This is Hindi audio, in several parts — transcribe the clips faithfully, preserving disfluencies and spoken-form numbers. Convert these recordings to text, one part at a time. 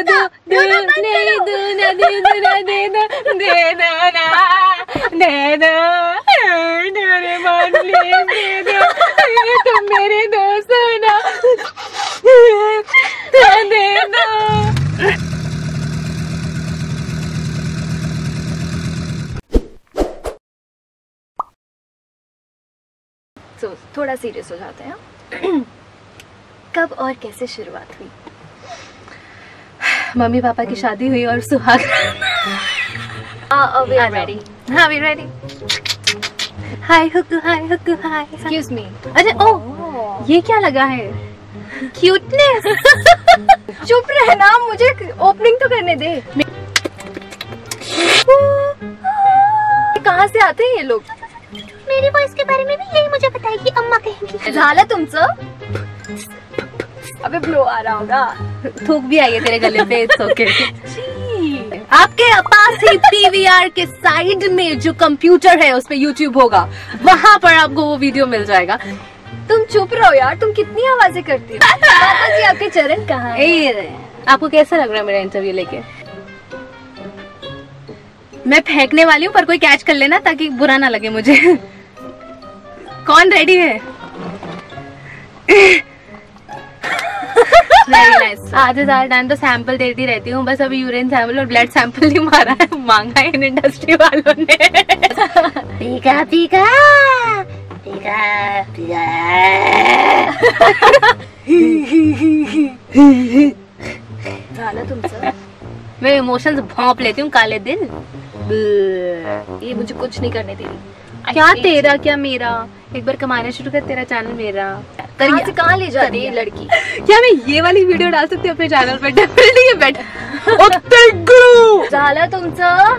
दो दो नहीं दो ना दे दो ना दे दो दे दो ना दे दो डोरेमोन प्लीज दे दो तुम मेरे दोस्त हो ना दे दो। तो so, थोड़ा सीरियस हो जाते हैं। कब और कैसे शुरुआत हुई? मम्मी पापा की शादी हुई और सुहाग। हाँ वी आर रेडी। हाँ वी रेडी। हाय हुक्कू हाय हुक्कू हाय। Excuse me. अच्छा ओह ये क्या लगा है? क्यूटनेस। चुप रहना, मुझे ओपनिंग तो करने दे। कहाँ से आते हैं ये लोग? मेरी वॉइस के बारे में भी यही मुझे पता है कि अम्मा कहेंगी। झाला तुमचं? अबे ब्लो आ रहा होगा। थूक भी आई है तेरे गले पे। It's okay. आपके पास ही पीवीआर के साइड में जो कंप्यूटर है उस पे यूट्यूब होगा, वहाँ पर आपको वो वीडियो मिल जाएगा। तुम चुप रहो यार, तुम कितनी आवाजें करती हो। माता जी आपके चरण कहाँ हैं? आपको कैसा लग रहा है मेरा इंटरव्यू लेके? मैं फेंकने वाली हूँ पर कोई कैच कर लेना ताकि बुरा ना लगे मुझे। कौन रेडी है? Very nice. आधे ज्यादा टाइम तो सैंपल देती रहती हूँ, बस अभी यूरिन सैंपल और ब्लड सैंपल नहीं मारा है, मांगा है इन इंडस्ट्री वालों ने। पीका पीका पीका पीका। झाला तुमचं? मैं इमोशंस भौंप लेती हूँ काले दिन। ये मुझे कुछ नहीं करने दे रही। क्या तेरा क्या मेरा? एक बार कमाना शुरू कर, तेरा चैनल मेरा। कहाँ से कहाँ ले जाती है ये लड़की? क्या मैं ये वाली वीडियो डाल सकती हूँ अपने चैनल पे? डेफिनेटली ये बेट। झाला तुमचं?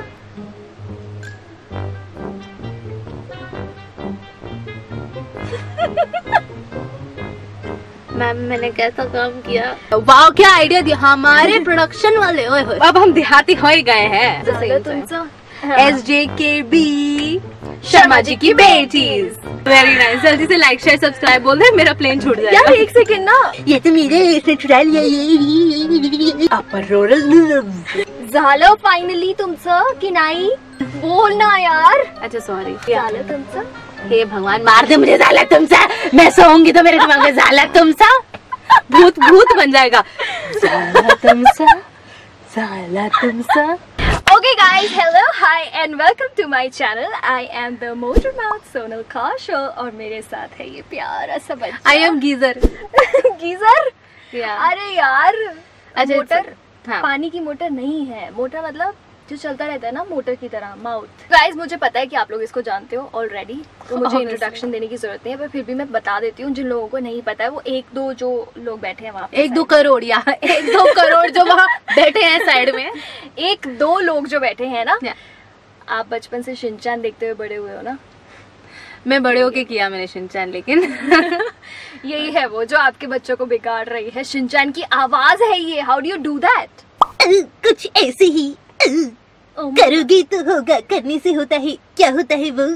मैम मैंने कैसा काम किया? वाह क्या आइडिया दिया हमारे प्रोडक्शन वाले। ओए होए अब हम देहाती हो ही गए हैं। झाला तुमचं? एस जे के बी शर्मा जी की बेटीज। Very nice. जल्दी से लाइक शेयर सब्सक्राइब बोल दे, मेरा प्लेन छूट जाएगा। यार एक सेकंड ना, ये तो मेरे इसने चुरा लिया। अपर रोल झालं फाइनली तुमचं की नाही? बोल ना यार। अच्छा सॉरी। झालं तुमचं? हे भगवान मार दे मुझे झाला तुमसा। मैं सोऊंगी तो मेरे दिमाग में झाला तुमसा भूत भूत बन जाएगा। झाला तुमसा झाला तुमसा। Okay guys, hello, hi and welcome to my channel. I am the motor mouth Sonal Kaushal और मेरे साथ है ये प्यारा सा बच्चा। I am geyser. Geyser? Yeah. अरे यार अच्छा, मोटर हाँ। पानी की मोटर नहीं है, मोटर मतलब जो चलता रहता है ना मोटर की तरह, माउथ। गाइस मुझे पता है कि आप लोग इसको जानते हो ऑलरेडी, तो मुझे इंट्रोडक्शन देने की जरूरत नहीं है, पर फिर भी मैं बता देती हूँ जिन लोगों को नहीं पता है। वो एक दो जो लोग बैठे हैं वहाँ पे, एक दो करोड़ या एक दो करोड़ जो वहाँ बैठे हैं साइड में, एक दो लोग जो बैठे हैं ना। Yeah. आप बचपन से शिनचैन देखते हुए बड़े हुए हो ना? मैं बड़े होके किया मैंने शिनचैन, लेकिन यही है वो जो आपके बच्चों को बिगाड़ रही है। शिनचैन की आवाज है ये। How do you do that? कुछ ऐसे ही करोगे तो होगा, करने से होता है। क्या होता है वो?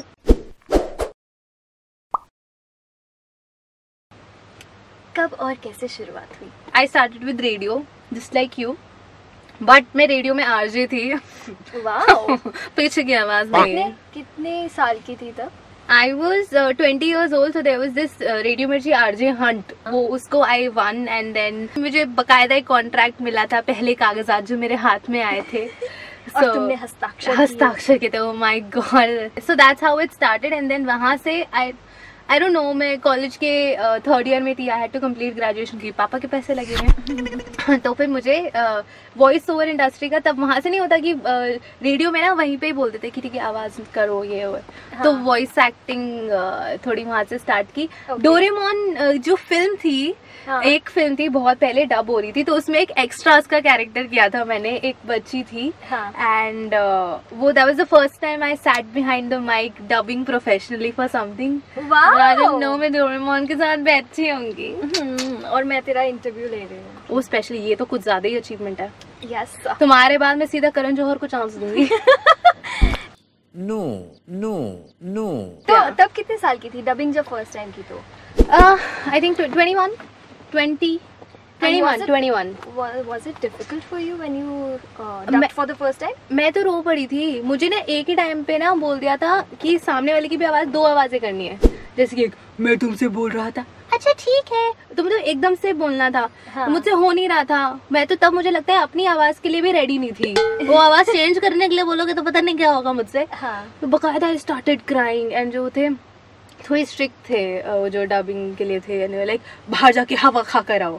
कब और कैसे शुरुआत हुई? I started with radio just like you, but मैं रेडियो में आरजे थी। वाओ। पीछे की आवाज नहीं। कितने कितने साल की थी तब? I was uh, twenty years old, so there was this uh, Radio Mirchi R J Hunt. वो उसको I won and then मुझे बकायदा एक कॉन्ट्रैक्ट मिला था, पहले कागजात जो मेरे हाथ में आए थे। So, और तुमने हस्ताक्षर हस्ताक्षर किए थे। Oh my God! So that's how it started and then वहाँ से I I don't know, मैं कॉलेज के थर्ड ईयर में थी। I had to complete graduation की, पापा के पैसे लगे हैं। तो फिर मुझे वॉइस ओवर इंडस्ट्री का, तब वहाँ से नहीं होता कि रेडियो में ना वहीं पे ही बोलते थे कि ठीक है आवाज करो ये हो। हाँ। तो वॉइस एक्टिंग थोड़ी वहाँ से स्टार्ट की। okay. डोरेमोन जो फिल्म थी, हाँ। एक फिल्म थी बहुत पहले डब हो रही थी, तो उसमें एक एक्स्ट्रास का कैरेक्टर किया था मैंने, एक बच्ची थी। एंड हाँ। uh, वो that was the first time I sat behind the mike dubbing professionally for something. No मैं डोरेमोन के साथ बैठी होंगी और मैं तेरा इंटरव्यू ले रही हूँ। वो स्पेशली, ये तो कुछ ज्यादा ही अचीवमेंट है। यस। तुम्हारे बाद मैं सीधा करण जौहर को चांस दूंगी। No no no. तो तब कितने साल की थी डबिंग जब फर्स्ट टाइम की? तो I think twenty one twenty twenty-one, twenty-one. Was it difficult for you when you uh, dubbed for the first time? मैं तो रो पड़ी थी. मुझे ना एक ही टाइम पे ना बोल दिया था कि सामने वाले की भी आवाज दो आवाजें करनी है. जैसे कि मैं तुमसे बोल रहा था, अच्छा ठीक है, तो मुझे एकदम से बोलना था. हाँ. मुझसे हो नहीं रहा था. मैं तो तब मुझे लगता है अपनी आवाज के लिए भी रेडी नहीं थी. वो आवाज चेंज करने के लिए बोलोगे तो पता नहीं क्या होगा मुझसे. हाँ. तो बकायदा आई स्टार्टेड क्राइंग एंड जो थे थोड़ी स्ट्रिक्ट थे वो जो डबिंग के लिए थे, लाइक बाहर जाके हवा खा कर आओ.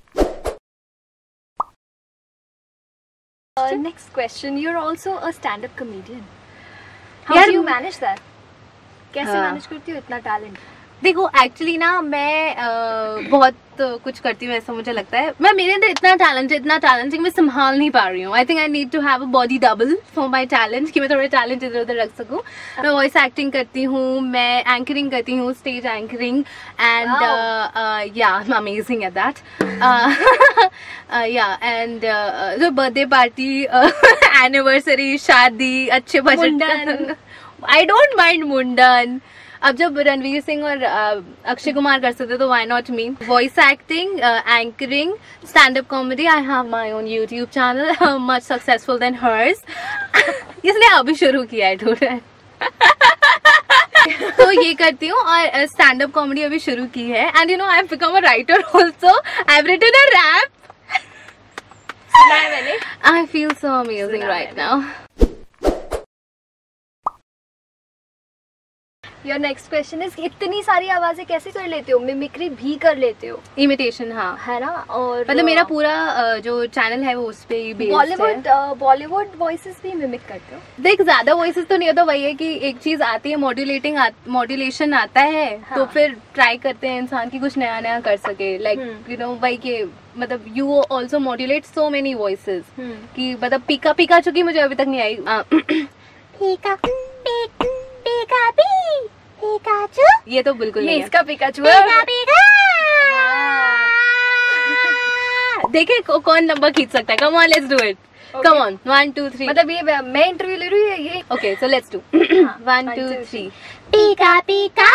Uh, next question. You're also a stand-up comedian. How do you manage that? कैसे मैनेज करती हो इतना टैलेंट? देखो एक्चुअली ना मैं uh, बहुत uh, कुछ करती हूँ ऐसा मुझे लगता है. मैं मेरे अंदर इतना टैलेंट है इतना टैलेंट है कि मैं संभाल नहीं पा रही हूँ. I think I need to have a body double for my talent कि मैं थोड़े टैलेंट इधर उधर रख सकूँ. मैं वॉइस एक्टिंग करती हूँ, मैं एंकरिंग करती हूँ, stage anchoring and yeah I am amazing at that. Yeah and जो बर्थडे पार्टी, एनिवर्सरी, शादी, अच्छे बजट, आई डोंट माइंड मुंडन. अब जब रणवीर सिंह और अक्षय कुमार कर सकते तो why not me. Voice acting, anchoring, stand up comedy. I have my own YouTube channel much successful than hers. इसलिए अभी शुरू किया है थोड़ा. तो ये करती हूँ और स्टैंड अप कॉमेडी अभी शुरू की है. And you know I have become a writer also. I have written a rap. सुना है मैंने. I feel so amazing right now. Your next question is इतनी सारी आवाजें कैसे कर लेते हो? मिमिक्री भी कर लेते हो? इमिटेशन, हाँ, है ना. और मतलब मेरा पूरा जो चैनल है वो उस पे ही बेस्ड है. बॉलीवुड बॉलीवुड वॉइसेस भी मिमिक करते हो? देख ज्यादा वॉइसेस तो नहीं होता. वही है कि एक चीज आती है, मॉड्यूलेटिंग मॉड्यूलेशन आता है. हाँ. तो फिर ट्राई करते हैं इंसान की कुछ नया नया कर सके. लाइक यू नो वही के मतलब you also modulate so many voices कि मतलब पीका पीका चुकी मुझे अभी तक नहीं आई. पीका पीका पी पिकाचू, ये तो बिल्कुल नहीं. इसका पिकाचू पिका पिका. देखे कौन लंबा खींच सकता है. Come on let's do it. Come on. One two three. मतलब ये मैं इंटरव्यू ले रही हूँ ये. Okay so let's do. One two three. पिका पिका.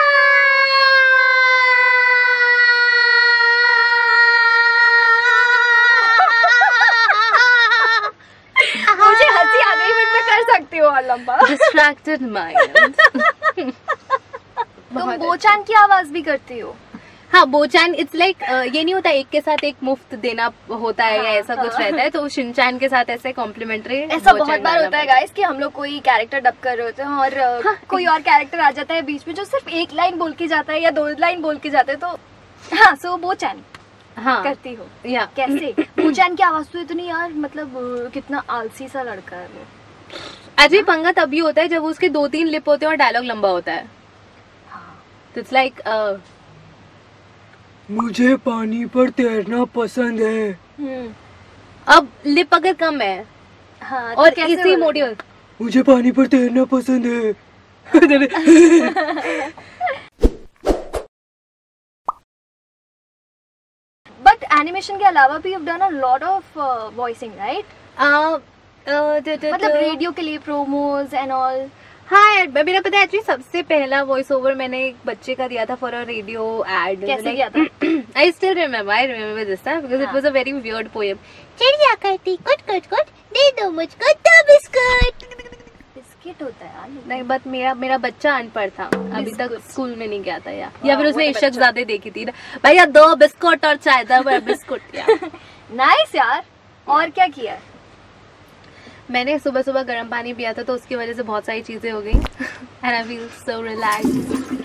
मुझे हंसी आ गई बट मैं कर सकती हूँ और लंबा. Distracted mind. तुम बोचान की आवाज भी करती हो? हाँ, बोचान इट्स लाइक ये नहीं होता एक के साथ एक मुफ्त देना होता है. हाँ, या ऐसा हाँ, कुछ रहता है. तो शिनचैन के साथ ऐसे कॉम्प्लीमेंट्री. ऐसा बहुत बार होता है गाइस कि हम लोग कोई कैरेक्टर डब कर रहे होते हैं और हाँ, कोई और कैरेक्टर आ जाता है बीच में जो सिर्फ एक लाइन बोल के जाता है या दो लाइन बोल के जाता है. तो हाँ, सो बोचान हाँ करती हो या कैसे? बोचान की आवाज तो इतनी यार मतलब कितना आलसी सा लड़का है वो. अजय पंगा तभी होता है जब उसके दो तीन लिप होते हैं और डायलॉग लंबा होता है. तो इट्स लाइक मुझे पानी पर तैरना पसंद है. अब लिप अगर कम है हाँ, और तो इसी मोटिव मुझे पानी पर तैरना पसंद है. बट एनिमेशन के अलावा भी you have done a lot of voicing right? मतलब रेडियो के लिए प्रोमोज एंड ऑल. हाँ यार, मेरा पता है एक्चुअली सबसे पहला वॉइस ओवर मैंने एक बच्चे का दिया था फॉर अ रेडियो एड. कैसे किया था? I still remember I remember this time because it was a very weird poem. चिड़िया करती कुट कुट कुट, दे दो मुझको दो बिस्कुट. बिस्किट होता है यार. नहीं, बट मेरा मेरा बच्चा अनपढ़ था, अभी तक स्कूल में नहीं गया था. या या फिर उसने इश्क ज्यादा देखी थी. भैया दो बिस्कुट और चाय दो बिस्कुट. नाइस यार. और क्या किया? मैंने सुबह सुबह गर्म पानी पिया था तो उसकी वजह से बहुत सारी चीजें हो गई. And I feel so relaxed.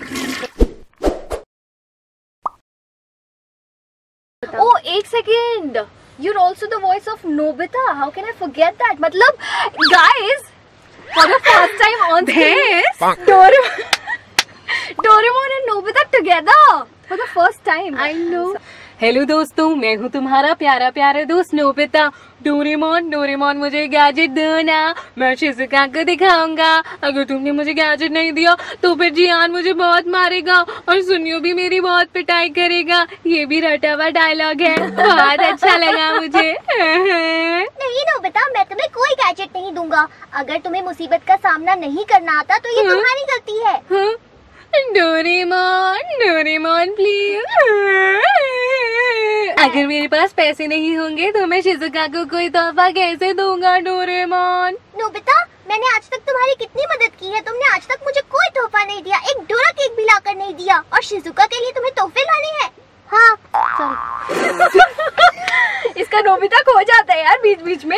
ओ एक second. You're also the voice of Nobita. How can I forget that? मतलब guys, for the first time on screen, Doraemon, Doraemon and Nobita together for the first time. I know. Hello दोस्तों, मैं हूँ तुम्हारा प्यारा प्यारा दोस्त नोबिता. डोरेमोन डोरेमोन मुझे गैजेट दो ना, मैं शिज़ुका को दिखाऊंगा. अगर तुमने मुझे गैजेट नहीं दिया तो फिर जियान मुझे बहुत मारेगा और सुनियो भी मेरी बहुत पिटाई करेगा. ये भी रटा हुआ डायलॉग है. बहुत अच्छा लगा मुझे. नहीं नोबिता, मैं तुम्हें कोई गैजेट नहीं दूंगा. अगर तुम्हें मुसीबत का सामना नहीं करना आता तो ये तुम्हारी गलती है. हाँ? Doraemon Doraemon please. अगर मेरे पास पैसे नहीं होंगे तो मैं शिजुका को कोई तोहफा कैसे दूंगा डोरेमोन? नोबिता, मैंने आज तक तुम्हारी कितनी मदद की है, तुमने आज तक मुझे कोई तोहफा नहीं दिया, एक डोरा केक भी लाकर नहीं दिया, और शिजुका के लिए तुम्हें तोहफे लाने हैं। हाँ सॉरी। इसका नोबिता खो जाता है यार बीच बीच में।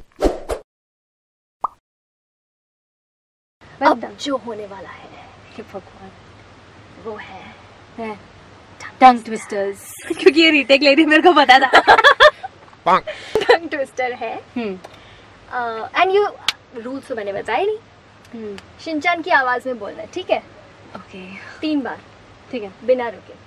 अब जो होने वाला है भगवान वो है, है टंग ट्विस्टर्स। क्योंकि ये रीटेक ले रही मेरे को पता था। टंग ट्विस्टर है। एंड यू रूल्स तो मैंने बताए नहीं। शिनचान की आवाज में बोलना है, ठीक है? ओके तीन बार, ठीक है, बिना रुके।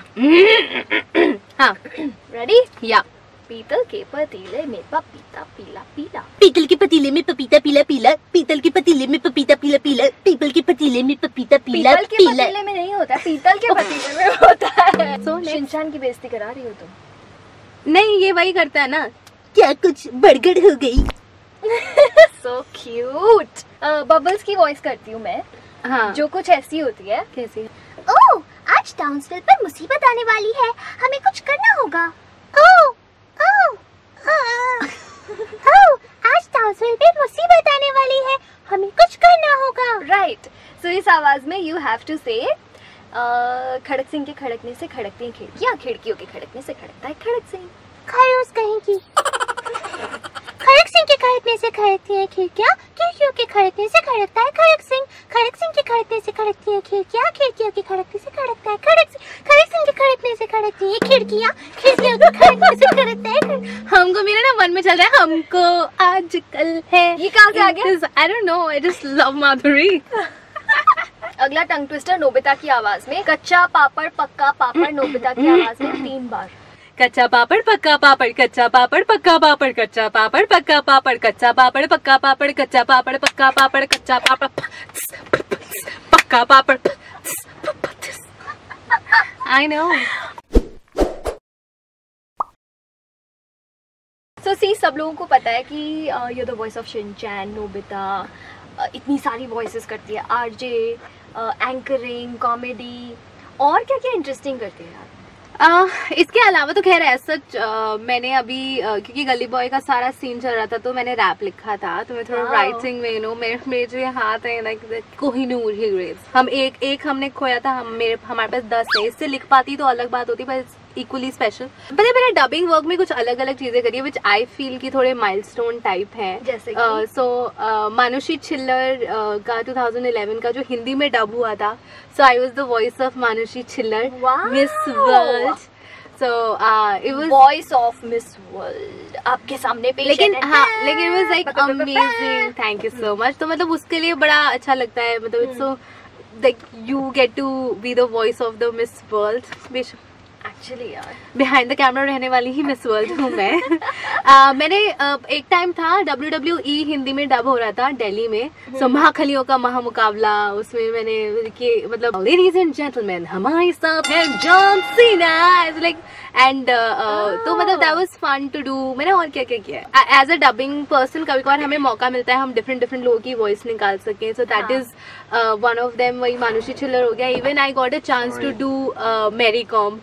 हाँ रेडी? या। पीतल के पतीले में पपीता पीला पीला, पीतल के पतीले में पपीता पीला पीला, पीतल के पतीले में पपीता पीला पीला, पीपल के पतीले में पपीता पीला पीतल के पीला। पतीले में नहीं होता, पीतल के पतीले में होता है। So next- शिनचान की बेइज्जती करा रही हो तुम। नहीं, ये वही करता है ना। क्या कुछ बड़गड़ हो गई? So cute. बबल्स की वॉइस करती हूँ मैं, हाँ जो कुछ ऐसी होती है। कैसे? ओह, आज टाउन्सविल पर मुसीबत आने वाली है, हमें कुछ करना होगा। ओह ओह ओह, ओह, आज टाउन्सविल पर मुसीबत आने वाली है, हमें कुछ करना होगा। राइट। सो इस आवाज में यू हैव टू से खड़क सिंह के खड़कने से खड़कती हैं खिड़कियाँ, खिड़कियों के खड़कने से खड़कता है खड़क सिंह। खड़ूस कहीं की। खड़क सिंह के खड़कने से खड़कती है खिड़कियाँ, खिड़कियों के खड़कने से खड़कता है खड़क सिंह। खड़क सिंह के खड़कने से खड़कती है खिड़कियाँ, खिड़कियों के खड़कने से खड़कता है खड़क सिंह। खड़क सिंह के खड़कने से खड़कती है खिड़कियाँ, खिड़कियों के खड़कने से खड़कता है खड़क। हमको मेरे ना मन में चल रहा है हमको आजकल है। ये कहाँ से आ गया? I don't know, I just love Madhuri. अगला टंग ट्विस्टर नोबिता की आवाज में, कच्चा पापड़ पक्का पापड़, नोबिता की आवाज में तीन बार। कच्चा पापड़ पक्का पापड़, कच्चा पापड़ पक्का पापड़, कच्चा पापड़ पक्का पापड़, कच्चा पापड़ पक्का पापड़, कच्चा पापड़ पक्का पापड़, कच्चा पापड़ पक्का पापड़। I know. सो सी, सब लोगों को पता है कि you the voice of Shinchan, Nobita uh, इतनी सारी वॉइसेस करती है, आरजे, एंकरिंग, कॉमेडी, और क्या क्या इंटरेस्टिंग करती है यार। Uh, इसके अलावा तो खैर ऐसा uh, मैंने अभी uh, क्योंकि गली बॉय का सारा सीन चल रहा था तो मैंने रैप लिखा था, तो मैं थोड़ा Wow. राइटिंग में नो मेरे मेरे जो ये हाथ है लाइक कोहिनूर हिल्स, हम एक एक हमने खोया था, हम मेरे हमारे पास दस है, इससे लिख पाती तो अलग बात होती, पर इक्वली स्पेशल। पता है मैंने डबिंग वर्क में कुछ अलग अलग चीजें करी है विच आई फील की थोड़े माइलस्टोन टाइप है। जैसे कि? सो मानुषी छिल्लर uh, का टू थाउजेंड इलेवन का जो हिंदी में डब हुआ था, so I was the voice of Manushi Chhillar, Wow. Miss World. So uh, it was voice of Miss World आपके सामने पेश लेकिन है। हाँ लेकिन it was like amazing, thank you so much। तो मतलब उसके लिए बड़ा अच्छा लगता है, मतलब it's so like you get to be the voice of the Miss World। Actually यार बिहाइंड द कैमरा रहने वाली ही मिस वर्ल्ड हूँ मैं। uh, मैंने uh, एक टाइम था डब्ल्यू डब्ल्यू ई हिंदी में डब हो रहा था दिल्ली में, सो महाखलियों का महामुकाबला, उसमें मैंने कि मतलब लेडीज एंड जेंटलमैन हमारे साथ है जॉन सीना लाइक एंड तो मतलब that was fun to do. मैंने और क्या क्या किया एज अ डबिंग पर्सन, कभी कभार हमें मौका मिलता है हम डिफरेंट डिफरेंट लोगों की वॉइस निकाल सकें, so that is one of them. वही मानुषी छिल्लर हो गया, even I got a chance to do Mary Kom.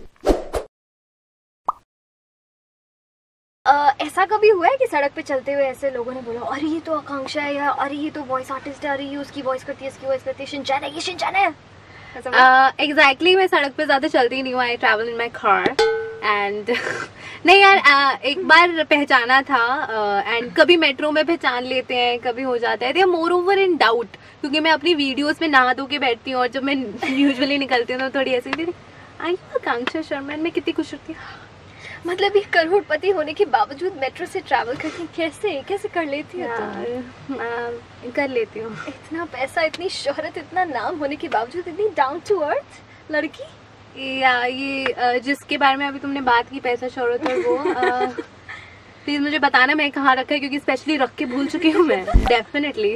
Uh, ऐसा कभी हुआ है कि सड़क पे चलते हुए ऐसे लोगों ने बोला अरे ये तो आकांक्षा है, या अरे ये तो वॉइस आर्टिस्ट है, अरे ये उसकी वॉइस करती है, इसकी वॉइस करती है, शिनचैन है, ये शिनचैन है? ऐसा हुआ? एग्जैक्टली मैं सड़क पे ज्यादा चलती नहीं हूँ, I travel in my car and नहीं यार uh, एक बार पहचाना था एंड uh, कभी मेट्रो में पहचान लेते हैं, कभी हो जाता है, मोर ओवर इन डाउट, क्योंकि मैं अपनी वीडियोस में नहा धो के बैठती हूँ और जब मैं यूजुअली निकलती हूँ तो थोड़ी ऐसी थी आई आकांक्षा शर्मा, मैं कितनी खुश होती हूँ। मतलब ये करोड़पति होने के बावजूद मेट्रो से ट्रैवल करके कैसे कैसे कर लेती है तुम? uh, कर लेती हूँ। इतना पैसा, इतनी शोहरत, इतना नाम होने के बावजूद इतनी डाउन टू अर्थ लड़की। या ये uh, जिसके बारे में अभी तुमने बात की, पैसा शोहरत और वो प्लीज uh, मुझे बताना मैं कहाँ रखा है, क्योंकि स्पेशली रख के भूल चुकी हूँ मैं definitely.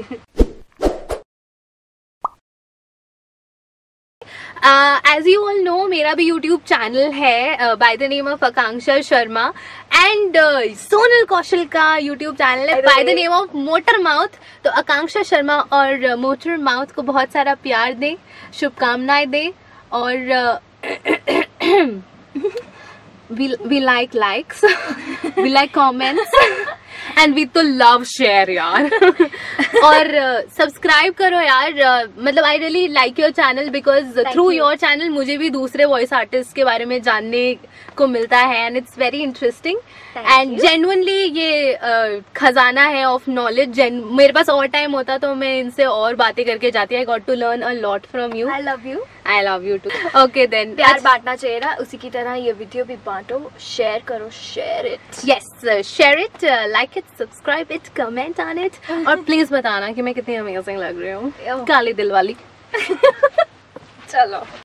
As you all know मेरा भी यूट्यूब चैनल है by the name of Akanksha Sharma and Sonal Kaushal का यूट्यूब चैनल है by the name of motor mouth. तो आकांक्षा शर्मा और मोटर माउथ को बहुत सारा प्यार दें, शुभकामनाएं दें और we we like likes, we like comments, and we तो love share यार. और सब्सक्राइब uh, करो यार. uh, मतलब I really like your channel because through your channel मुझे भी दूसरे वॉइस आर्टिस्ट के बारे में जानने को मिलता है and it's very interesting and genuinely ये uh, खजाना है ऑफ नॉलेज. मेरे पास और टाइम होता तो मैं इनसे और बातें करके जाती. I got to learn a lot from you. I love you. I love you too. Okay then. प्यार बांटना चाहिए ना, उसी की तरह ये वीडियो भी बांटो, शेयर करो. Share it. Yes, share it, like it, subscribe it, comment on it और प्लीज बताना कि मैं कितनी अमेजिंग लग रही हूँ. काली दिल वाली. चलो.